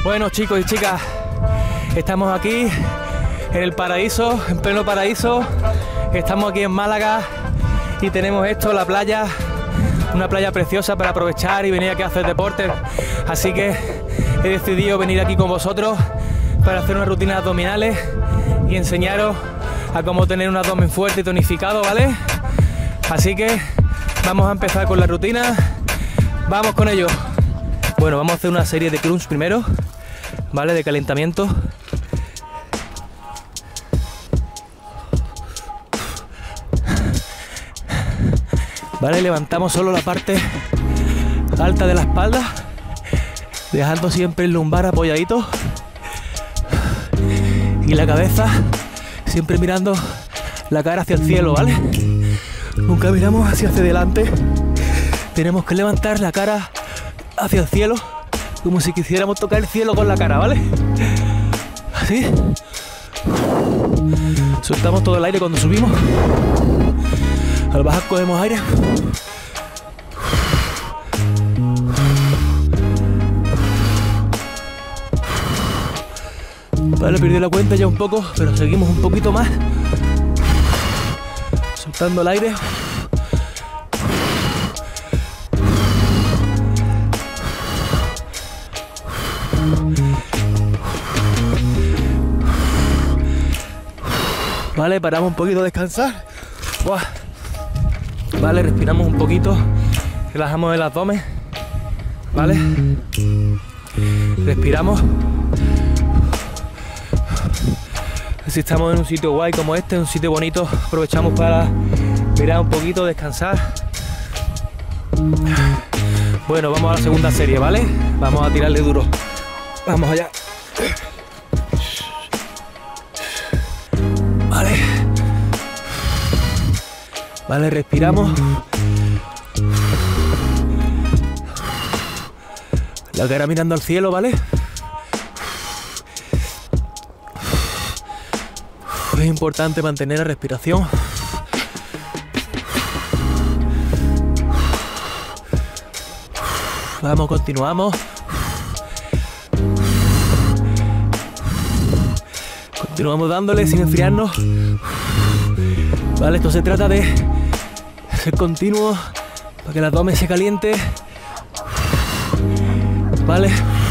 Bueno, chicos y chicas, estamos aquí en el paraíso, en pleno paraíso. Estamos aquí en Málaga y tenemos esto, la playa, una playa preciosa para aprovechar y venir aquí a hacer deporte. Así que he decidido venir aquí con vosotros para hacer unas rutinas abdominales y enseñaros a cómo tener un abdomen fuerte y tonificado, ¿vale? Así que vamos a empezar con la rutina. Vamos con ello. Bueno, vamos a hacer una serie de crunch primero, ¿vale? De calentamiento. Vale, levantamos solo la parte alta de la espalda, dejando siempre el lumbar apoyadito y la cabeza siempre mirando la cara hacia el cielo, ¿vale? Nunca miramos hacia delante. Tenemos que levantar la cara hacia el cielo, como si quisiéramos tocar el cielo con la cara, ¿vale? Así. Soltamos todo el aire cuando subimos. Al bajar cogemos aire. Vale, perdí la cuenta ya un poco, pero seguimos un poquito más. Soltando el aire. Vale, paramos un poquito a descansar. ¡Buah! Vale, respiramos un poquito, relajamos el abdomen, ¿vale? Respiramos. Si estamos en un sitio guay como este, un sitio bonito, aprovechamos para mirar un poquito, descansar. Bueno, vamos a la segunda serie, ¿vale? Vamos a tirarle duro. Vamos allá. Vale, respiramos. La cara mirando al cielo, ¿vale? Es importante mantener la respiración. Vamos, continuamos. Continuamos dándole sin enfriarnos. Vale, esto se trata de ser continuo para que el abdomen se caliente. Vale.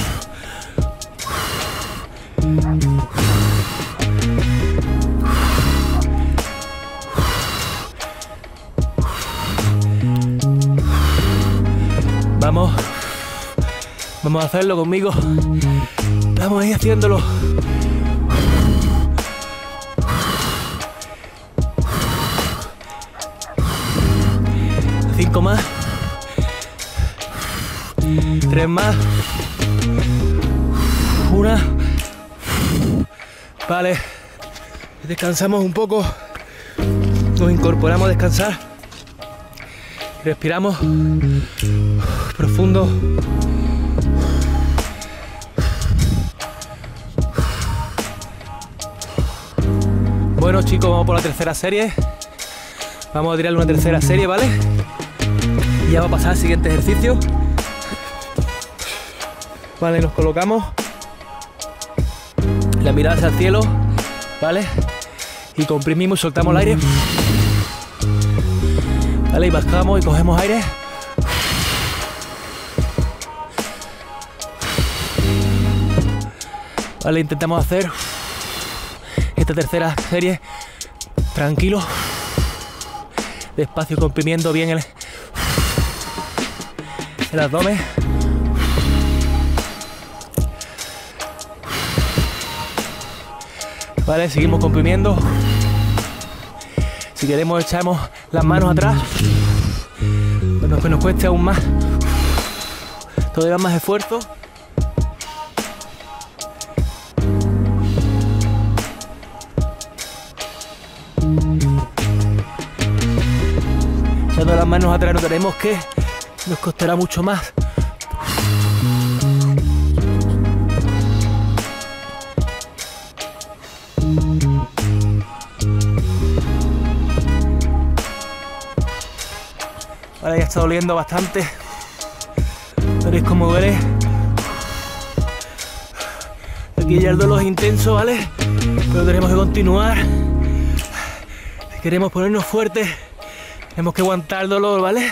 Vamos a hacerlo conmigo. Vamos a ir haciéndolo. Cinco más. 3 más. Una. Vale. Descansamos un poco. Nos incorporamos a descansar. Respiramos profundo. Bueno, chicos, vamos por la tercera serie. Vamos a tirarle una tercera serie, ¿vale? Y ya va a pasar al siguiente ejercicio. Vale, nos colocamos. La mirada hacia el cielo, ¿vale? Y comprimimos y soltamos el aire. Vale, y bajamos y cogemos aire. Vale, intentamos hacer esta tercera serie tranquilo, despacio, comprimiendo bien el abdomen. Vale, seguimos comprimiendo. Si queremos echamos las manos atrás, bueno, que nos cueste aún más, todavía más esfuerzo. Echando las manos atrás no queremos que nos costará mucho más. Ahora ya está doliendo bastante. Veréis cómo duele. Aquí ya el dolor es intenso, ¿vale? Pero tenemos que continuar. Si queremos ponernos fuertes, tenemos que aguantar el dolor, ¿vale?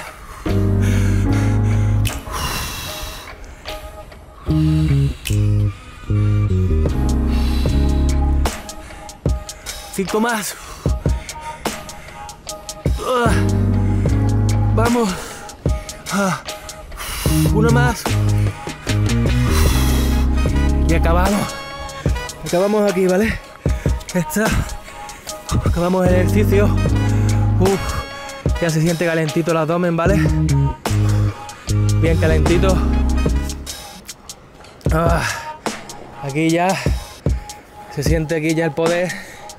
5 más. Vamos. 1 más. Y acabamos. Acabamos aquí, ¿vale? Acabamos el ejercicio. Ya se siente calentito el abdomen, ¿vale? Bien calentito. Aquí ya se siente aquí ya el poder.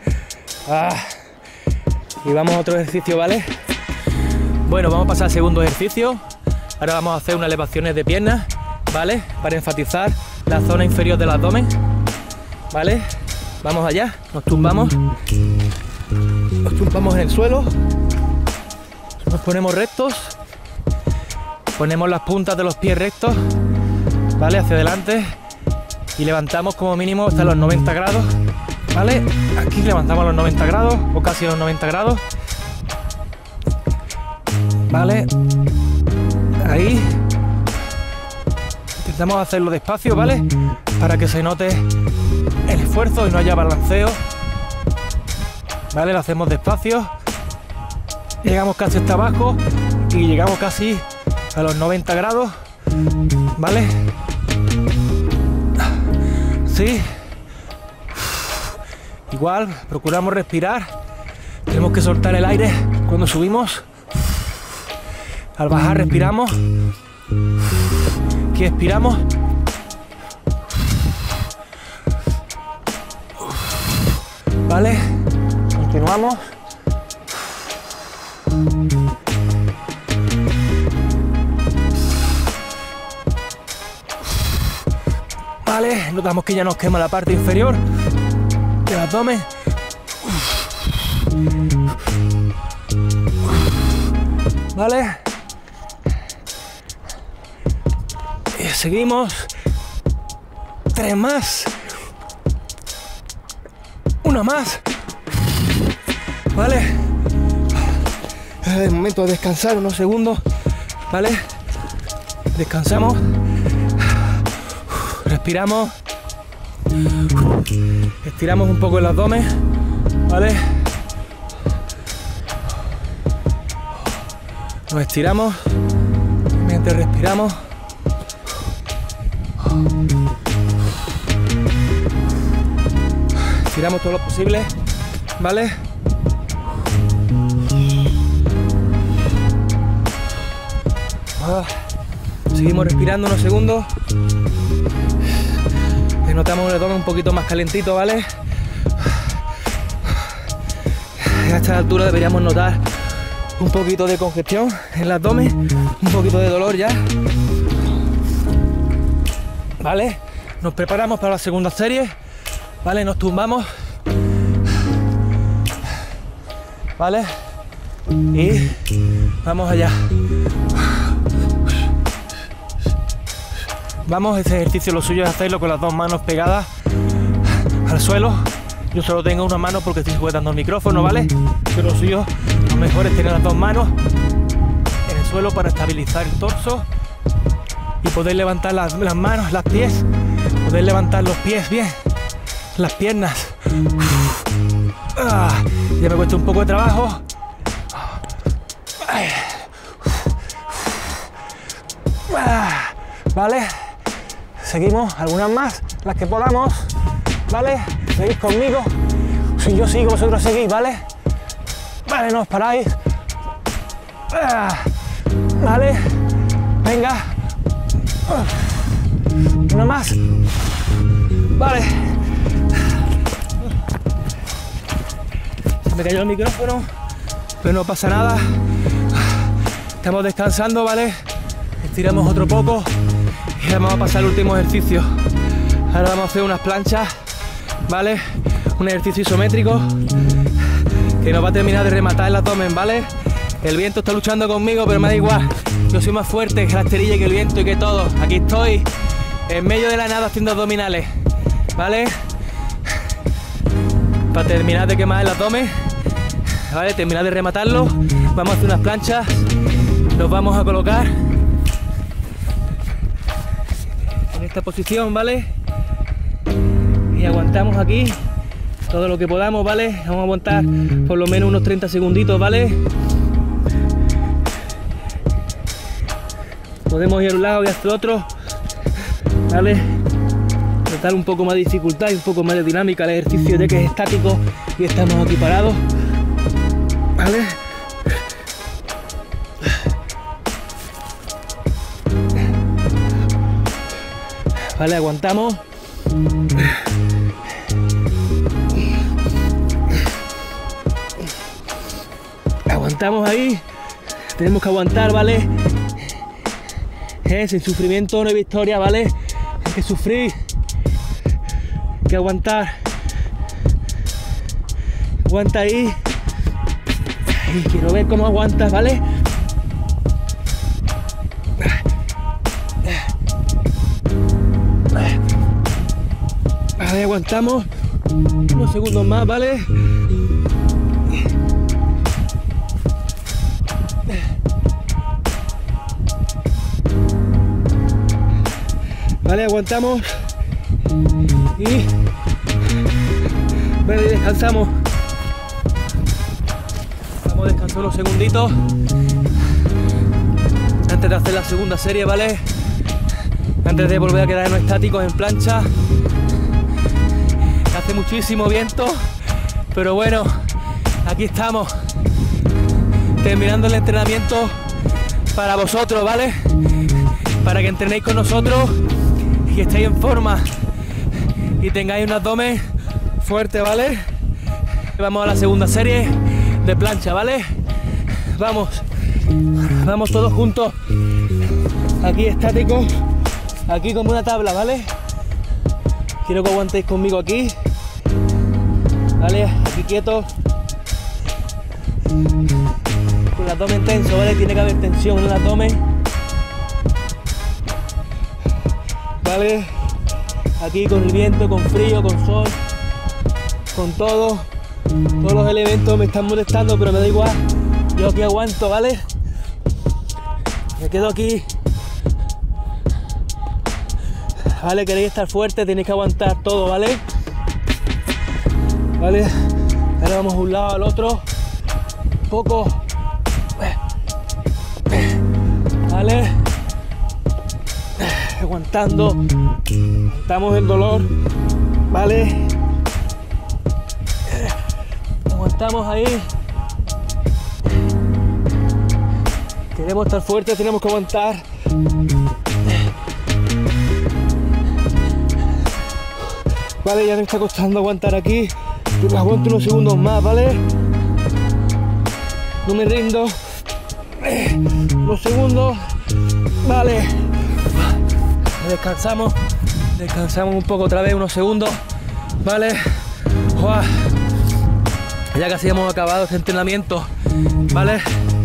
Y vamos a otro ejercicio, ¿vale? Bueno, vamos a pasar al segundo ejercicio. Ahora vamos a hacer unas elevaciones de piernas, ¿vale? Para enfatizar la zona inferior del abdomen, ¿vale? Vamos allá, nos tumbamos en el suelo, nos ponemos rectos, ponemos las puntas de los pies rectos, ¿vale? Hacia adelante y levantamos como mínimo hasta los 90 grados, ¿vale? Aquí levantamos a los 90 grados o casi a los 90 grados, ¿vale? Ahí intentamos hacerlo despacio, ¿vale? Para que se note el esfuerzo y no haya balanceo, ¿vale? Lo hacemos despacio, llegamos casi hasta abajo y llegamos casi a los 90 grados, ¿vale? Sí. Igual, procuramos respirar, tenemos que soltar el aire cuando subimos. Al bajar respiramos, aquí expiramos, ¿vale? Continuamos. Vale, notamos que ya nos quema la parte inferior del abdomen. Vale. Seguimos. 3 más. 1 más. Vale. Es momento de descansar unos segundos. Vale. Descansamos. Respiramos. Estiramos un poco el abdomen. Vale. Nos estiramos mientras respiramos. Estiramos todo lo posible, ¿vale? Seguimos respirando unos segundos. Notamos el abdomen un poquito más calentito, ¿vale? A esta altura deberíamos notar un poquito de congestión en el abdomen, un poquito de dolor ya. ¿Vale? Nos preparamos para la segunda serie, ¿vale? Nos tumbamos, ¿vale? Y vamos allá. Vamos, este ejercicio lo suyo es hacerlo con las 2 manos pegadas al suelo. Yo solo tengo una mano porque estoy sujetando el micrófono, ¿vale? Pero lo suyo, lo mejor es tener las 2 manos en el suelo para estabilizar el torso y poder levantar las manos, los pies, poder levantar los pies bien, las piernas. Ya me cuesta un poco de trabajo. Vale, seguimos, algunas más, las que podamos, ¿vale? Seguís conmigo, si yo sigo, vosotros seguís, ¿vale? Vale, no os paráis. Vale, venga. Una más. Vale. Se me cayó el micrófono, pero no pasa nada. Estamos descansando, ¿vale? Estiramos otro poco y vamos a pasar al último ejercicio. Ahora vamos a hacer unas planchas, ¿vale? Un ejercicio isométrico que nos va a terminar de rematar el abdomen, ¿vale? El viento está luchando conmigo, pero me da igual. Yo soy más fuerte que la esterilla, que el viento y que todo. Aquí estoy, en medio de la nada, haciendo abdominales. ¿vale? Para terminar de quemar el abdomen, ¿vale? Terminar de rematarlo, vamos a hacer unas planchas, nos vamos a colocar en esta posición, ¿vale? Y aguantamos aquí todo lo que podamos, ¿vale? Vamos a aguantar por lo menos unos 30 segunditos, ¿vale? Podemos ir a un lado y hasta el otro, ¿vale? Tratar un poco más de dificultad y un poco más de dinámica el ejercicio, ya que es estático y estamos aquí parados, ¿vale? Vale, aguantamos. Aguantamos ahí. Tenemos que aguantar, ¿vale? Sin sufrimiento no hay victoria, ¿vale? Hay que sufrir. Hay que aguantar. Aguanta ahí. Ay, quiero ver cómo aguantas, ¿vale? Vale, aguantamos unos segundos más, ¿vale? Vale, aguantamos y vale, descansamos. Vamos a descansar unos segunditos antes de hacer la segunda serie, ¿vale? Antes de volver a quedarnos estáticos en plancha. Hace muchísimo viento, pero bueno, aquí estamos terminando el entrenamiento para vosotros, ¿vale? Para que entrenéis con nosotros y estéis en forma y tengáis un abdomen fuerte, ¿vale? Vamos a la segunda serie de plancha, ¿vale? Vamos todos juntos, aquí estáticos, aquí como una tabla, ¿vale? Quiero que aguantéis conmigo aquí, ¿vale? Aquí quietos, con el abdomen tenso, ¿vale? Tiene que haber tensión en el abdomen, ¿vale? Aquí con el viento, con frío, con sol, con todo, todos los elementos me están molestando, pero me da igual, yo aquí aguanto, ¿vale? Me quedo aquí, ¿vale? Queréis estar fuerte, tenéis que aguantar todo, ¿vale? ¿Vale? Ahora vamos de un lado al otro, poco, ¿vale? Aguantando, aguantamos el dolor, ¿vale? Aguantamos ahí. Queremos estar fuertes, tenemos que aguantar. Vale, ya me está costando aguantar aquí. Yo aguanto unos segundos más, ¿vale? No me rindo. Unos segundos. Vale. Descansamos. Descansamos un poco otra vez, unos segundos. Vale. ¡Uah! Ya casi hemos acabado este entrenamiento. Vale.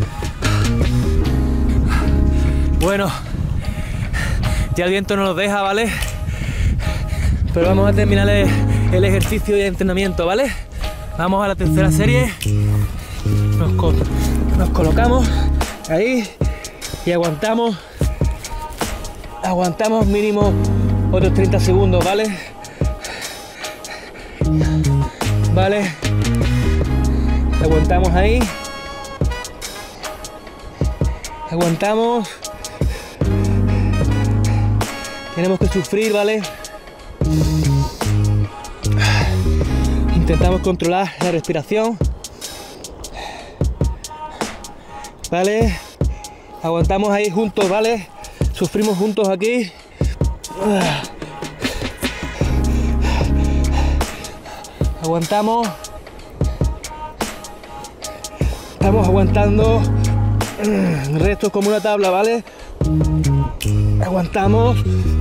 Bueno. Ya el viento no nos deja, ¿vale? Pero vamos a terminar el ejercicio y el entrenamiento, ¿vale? Vamos a la tercera serie. Nos colocamos ahí y aguantamos. Aguantamos mínimo otros 30 segundos, ¿vale? Vale. Aguantamos ahí. Aguantamos. Tenemos que sufrir, ¿vale? Intentamos controlar la respiración, ¿vale? Aguantamos ahí juntos, ¿vale? Sufrimos juntos aquí. Aguantamos. Estamos aguantando. El resto es como una tabla, ¿vale? Aguantamos.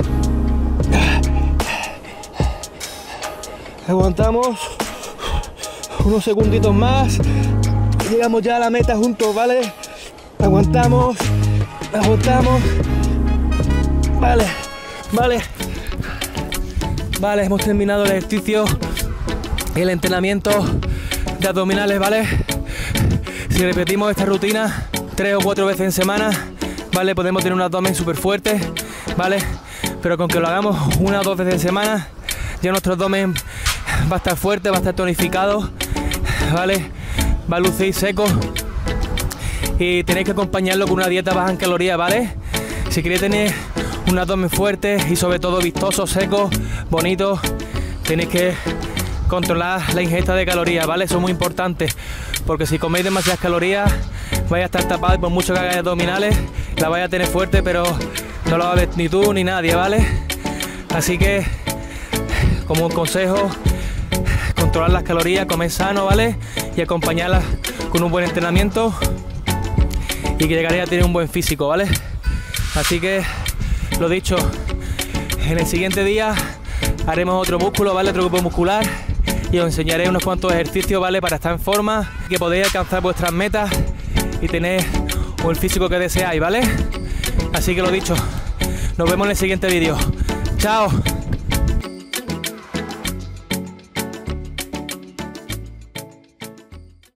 Aguantamos unos segunditos más. Llegamos ya a la meta juntos, ¿vale? Aguantamos. Aguantamos. Vale, vale. Vale, hemos terminado el ejercicio y el entrenamiento de abdominales, ¿vale? Si repetimos esta rutina 3 o 4 veces en semana, ¿vale? Podemos tener un abdomen súper fuerte, ¿vale? Pero con que lo hagamos 1 o 2 veces en semana, ya nuestro abdomen va a estar fuerte, va a estar tonificado, ¿vale? Va a lucir seco. Y tenéis que acompañarlo con una dieta baja en calorías, ¿vale? Si queréis tener un abdomen fuerte y sobre todo vistoso, seco, bonito, tenéis que controlar la ingesta de calorías, ¿vale? Eso es muy importante, porque si coméis demasiadas calorías vais a estar tapados, por mucho que hagáis abdominales, la vais a tener fuerte, pero no lo va a ver ni tú ni nadie, ¿vale? Así que, como un consejo, controlar las calorías, comer sano, ¿vale? Y acompañarlas con un buen entrenamiento y que llegaréis a tener un buen físico, ¿vale? Así que, lo dicho, en el siguiente día haremos otro músculo, ¿vale? Otro grupo muscular y os enseñaré unos cuantos ejercicios, ¿vale? Para estar en forma, que podáis alcanzar vuestras metas y tener el físico que deseáis, ¿vale? Así que lo dicho, nos vemos en el siguiente vídeo. ¡Chao!